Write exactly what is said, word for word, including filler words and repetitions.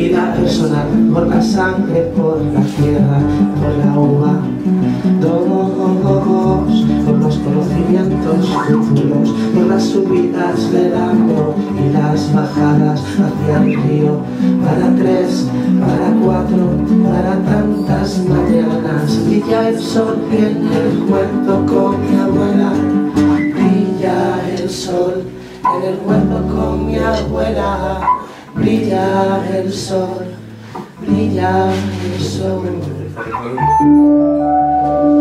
vida personal, por la sangre, por la tierra, por la uva. Dos, por los conocimientos futuros, por las subidas del agua y las bajadas hacia el río. Para tres, para cuatro, para tantas mañanas. Brilla el sol en el cuento con mi abuela. Brilla el sol en el cuento con mi abuela. Brilla el sol, brilla el sol.